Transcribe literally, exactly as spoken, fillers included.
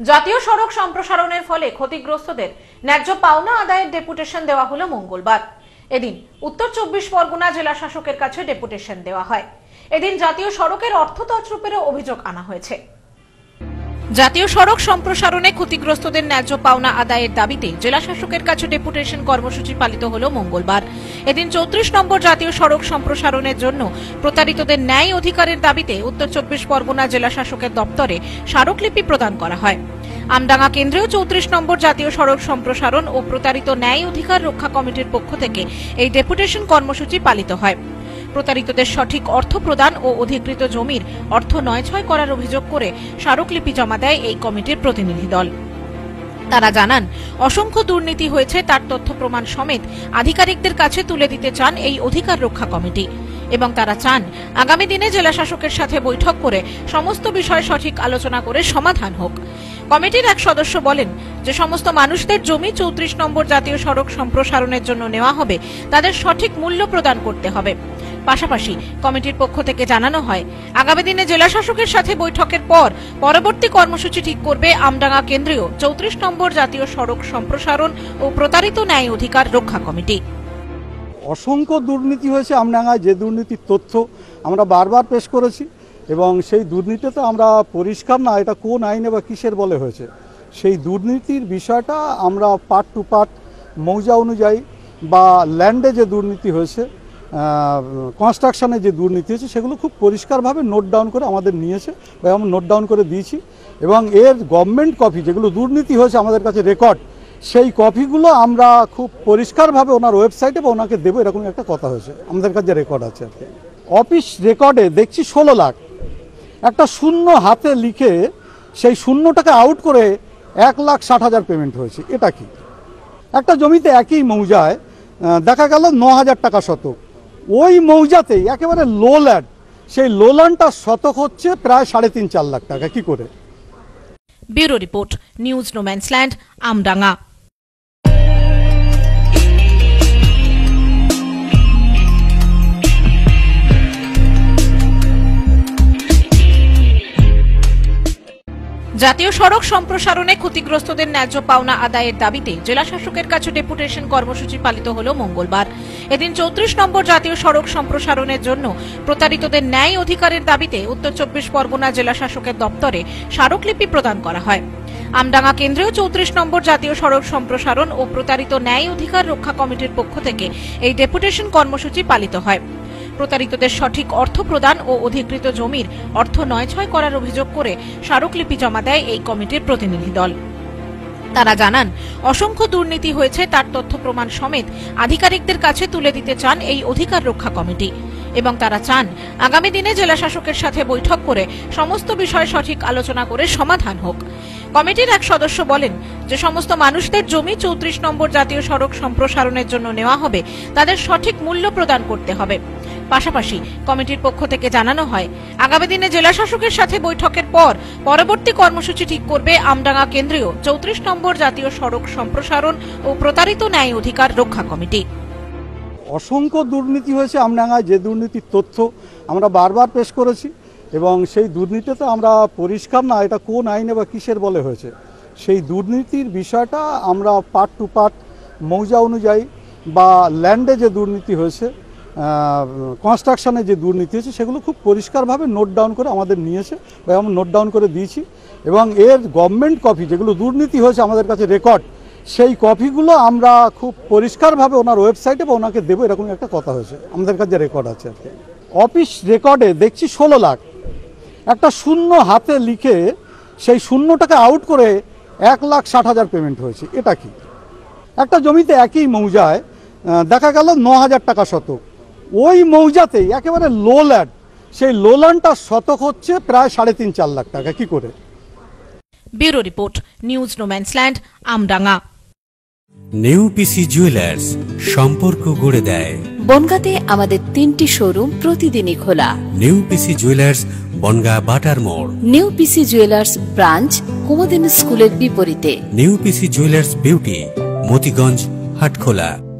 জাতীয় সড়ক সম্প্রসারণের ফলে ক্ষতিগ্রস্তদের ন্যায্য পাওনা আদায়ের ডেপুটেশন দেওয়া হলো মঙ্গলবার। এদিন উত্তর চব্বিশ পরগনা জেলা শাসকের কাছে ডেপুটেশন দেওয়া হয়। এদিন জাতীয় সড়কের অর্থ তছরূপেরও অভিযোগ আনা হয়েছে। জাতীয় সড়ক সম্প্রসারণে ক্ষতিগ্রস্তদের ন্যায্য পাওনা আদায়ের দাবিতে জেলা শাসকের কাছে ডেপুটেশন কর্মসূচি পালিত হলো মঙ্গলবার। এদিন চৌত্রিশ নম্বর জাতীয় সড়ক সম্প্রসারণের জন্য প্রতারিতদের ন্যায় অধিকারের দাবিতে উত্তর চব্বিশ পরগনা জেলা শাসকের দপ্তরে স্মারকলিপি প্রদান করা হয়। আমডাঙ্গা কেন্দ্রেও চৌত্রিশ নম্বর জাতীয় সড়ক সম্প্রসারণ ও প্রতারিত ন্যায় অধিকার রক্ষা কমিটির পক্ষ থেকে এই ডেপুটেশন কর্মসূচি পালিত হয়। প্রতারিতদের সঠিক অর্থ প্রদান ও অধিকৃত জমির অর্থ নয়ছয় করার অভিযোগ করে স্মারকলিপি জমা দেয় এই কমিটির প্রতিনিধি দল। তারা জানান, অসংখ্য দুর্নীতি হয়েছে তার তথ্য প্রমাণ সমেত আধিকারিকদের কাছে তুলে দিতে চান এই অধিকার রক্ষা কমিটি এবং তারা চান আগামী দিনে জেলা শাসকের সাথে বৈঠক করে সমস্ত বিষয় সঠিক আলোচনা করে সমাধান হোক। কমিটির এক সদস্য বলেন যে সমস্ত মানুষদের জমি চৌত্রিশ নম্বর জাতীয় সড়ক সম্প্রসারণের জন্য নেওয়া হবে তাদের সঠিক মূল্য প্রদান করতে হবে। পাশাপাশি কমিটির পক্ষ থেকে জানানো হয়, আগামী দিনে জেলা শাসকের সাথে বৈঠকের পর পরবর্তী কর্মসূচি ঠিক করবে আমডাঙ্গা কেন্দ্রীয় চৌত্রিশ নম্বর জাতীয় সড়ক সম্প্রসারণ ও প্রতারিত ন্যায় অধিকার রক্ষা কমিটি। অসংখ্য দুর্নীতি হয়েছে আমডাঙ্গায়, যে দুর্নীতির তথ্য আমরা বারবার পেশ করেছি এবং সেই দুর্নীতিতে আমরা পরিষ্কার না এটা কোন আইনে বা কিসের বলে হয়েছে, সেই দুর্নীতির বিষয়টা আমরা পার্ট টু পার্ট মৌজা অনুযায়ী বা ল্যান্ডে যে দুর্নীতি হয়েছে, কনস্ট্রাকশনে যে দুর্নীতি হয়েছে সেগুলো খুব পরিষ্কারভাবে নোট ডাউন করে আমাদের নিয়েছে বা আমরা নোট ডাউন করে দিয়েছি এবং এর গভর্নমেন্ট কপি যেগুলো দুর্নীতি হয়েছে আমাদের কাছে রেকর্ড, সেই কপিগুলো আমরা খুব পরিষ্কারভাবে ওনার ওয়েবসাইটে বা ওনাকে দেবো এরকম একটা কথা হয়েছে। আমাদের কাছে রেকর্ড আছে আর কি। অফিস রেকর্ডে দেখছি ষোলো লাখ, একটা শূন্য হাতে লিখে সেই শূন্যটাকে আউট করে এক লাখ ষাট হাজার পেমেন্ট হয়েছে। এটা কি? একটা জমিতে একই মৌজায় দেখা গেল ন হাজার টাকা শতক, ওই মৌজাতেই একেবারে লো ল্যান্ড, সেই লো ল্যান্ডটার শতক হচ্ছে প্রায় সাড়ে তিন চার লাখ টাকা। কি করে? Bureau report, news no man's land, Amdanga. জাতীয় সড়ক সম্প্রসারণে ক্ষতিগ্রস্তদের ন্যায্য পাওনা আদায়ের দাবিতে জেলা শাসকের কাছে ডেপুটেশন কর্মসূচি পালিত হল মঙ্গলবার। এদিন চৌত্রিশ নম্বর জাতীয় সড়ক সম্প্রসারণের জন্য প্রতারিতদের ন্যায় অধিকারের দাবিতে উত্তর চব্বিশ পরগনা জেলা শাসকের দপ্তরে স্মারকলিপি প্রদান করা হয়। আমডাঙ্গা কেন্দ্রেও চৌত্রিশ নম্বর জাতীয় সড়ক সম্প্রসারণ ও প্রতারিত ন্যায় অধিকার রক্ষা কমিটির পক্ষ থেকে এই ডেপুটেশন কর্মসূচি পালিত হয়। প্রতারিতদের সঠিক অর্থ প্রদান ও অধিকৃত জমির অর্থ নয়ছয় করার অভিযোগ করে স্মারকলিপি জমা দেয় এই কমিটির প্রতিনিধি দল। তারা জানান, অসংখ্য দুর্নীতি হয়েছে তার তথ্য প্রমাণ সমেত আধিকারিকদের কাছে তুলে দিতে চান এই অধিকার রক্ষা কমিটি এবং তারা চান আগামী দিনে জেলা শাসকের সাথে বৈঠক করে সমস্ত বিষয় সঠিক আলোচনা করে সমাধান হোক। কমিটির এক সদস্য বলেন যে সমস্ত মানুষদের জমি চৌত্রিশ নম্বর জাতীয় সড়ক সম্প্রসারণের জন্য নেওয়া হবে তাদের সঠিক মূল্য প্রদান করতে হবে। পাশাপাশি কমিটির পক্ষ থেকে জানানো হয়, আগামী দিনে জেলা শাসকের সাথে বৈঠকের পর পরবর্তী কর্মসূচি ঠিক করবে আমডাঙ্গা কেন্দ্রীয় চৌত্রিশ নম্বর জাতীয় সড়ক সম্প্রসারণ ও প্রতারিত ন্যায় অধিকার রক্ষা কমিটি। অসংখ্য দুর্নীতি হয়েছে আমডাঙ্গায়, যে দুর্নীতির তথ্য আমরা বারবার পেশ করেছি এবং সেই দুর্নীতিতে আমরা পরিষ্কার না এটা কোন আইনে বা কিসের বলে হয়েছে, সেই দুর্নীতির বিষয়টা আমরা পার্ট টু পার্ট মৌজা অনুযায়ী বা ল্যান্ডে যে দুর্নীতি হয়েছে, কনস্ট্রাকশনে যে দুর্নীতি হয়েছে সেগুলো খুব পরিষ্কারভাবে নোট ডাউন করে আমাদের নিয়েছে বা আমরা নোট ডাউন করে দিয়েছি এবং এর গভর্নমেন্ট কপি যেগুলো দুর্নীতি হয়েছে আমাদের কাছে রেকর্ড, সেই কপিগুলো আমরা খুব পরিষ্কারভাবে ওনার ওয়েবসাইটে বা ওনাকে দেবো এরকম একটা কথা হয়েছে। আমাদের কাছে রেকর্ড আছে আর কি। অফিস রেকর্ডে দেখছি ষোলো লাখ, একটা শূন্য হাতে লিখে সেই শূন্যটাকে আউট করে এক লাখ ষাট হাজার পেমেন্ট হয়েছে। এটা কি? একটা জমিতে একই মৌজায় দেখা গেল ন হাজার টাকা শতক, ওই মৌজাতেই একেবারে লো ল্যান্ড, সেই লো ল্যান্ডটার শতক হচ্ছে প্রায় সাড়ে তিন চার লাখ টাকা। কি করে? Bureau report, news no man's land, Amdanga. New PC jewellers, সম্পর্ক গড়ে দেয়। বনগাঁতে আমাদের তিনটি শোরুম প্রতিদিনই খোলা। নিউ পিসি জুয়েলার্স, বনগাঁ বাটার মোড়। New PC jewellers branch Kumudini স্কুলের বিপরীতে। New PC jewellers beauty, Matiganj, Hatkhola.